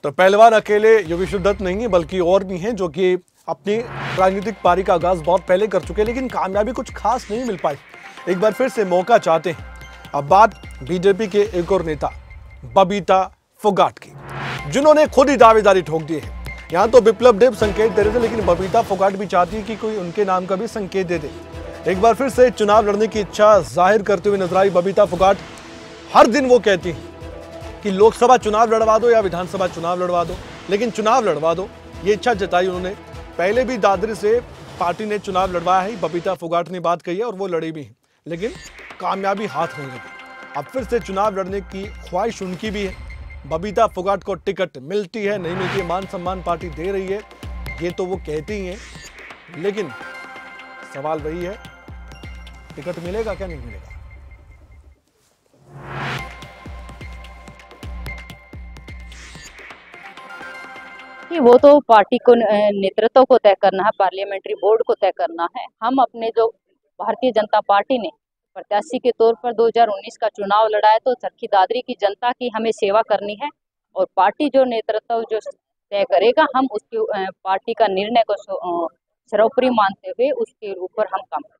तो पहलवान अकेले योगेश्वर दत्त नहीं है, बल्कि और भी हैं जो कि अपनी राजनीतिक पारी का आगाज बहुत पहले कर चुके हैं, लेकिन कामयाबी कुछ खास नहीं मिल पाई। एक बार फिर से मौका चाहते हैं। अब बात बीजेपी के एक और नेता बबीता फोगाट की, जिन्होंने खुद ही दावेदारी ठोक दी है। यहाँ तो बिप्लब देब संकेत दे रहे थे, लेकिन बबीता फोगाट भी चाहती है कि कोई उनके नाम का भी संकेत दे दे। एक बार फिर से चुनाव लड़ने की इच्छा जाहिर करते हुए नजर आई बबीता फोगाट। हर दिन वो कहती हैं कि लोकसभा चुनाव लड़वा दो या विधानसभा चुनाव लड़वा दो, लेकिन चुनाव लड़वा दो, ये इच्छा जताई उन्होंने। पहले भी दादरी से पार्टी ने चुनाव लड़वाया है, बबीता फोगाट ने बात कही है और वो लड़ी भी है, लेकिन कामयाबी हाथ नहीं लगी। अब फिर से चुनाव लड़ने की ख्वाहिश उनकी भी है। बबीता फोगाट को टिकट मिलती है नहीं मिलती है, मान सम्मान पार्टी दे रही है, ये तो वो कहती ही हैं, लेकिन सवाल वही है, टिकट मिलेगा क्या नहीं मिलेगा। कि वो तो पार्टी को नेतृत्व को तय करना है, पार्लियामेंट्री बोर्ड को तय करना है। हम अपने जो भारतीय जनता पार्टी ने प्रत्याशी के तौर पर 2019 का चुनाव लड़ा है, तो चरखी दादरी की जनता की हमें सेवा करनी है और पार्टी जो नेतृत्व जो तय करेगा, हम उसकी पार्टी का निर्णय को सर्वोपरि मानते हुए उसके ऊपर हम काम करेंगे।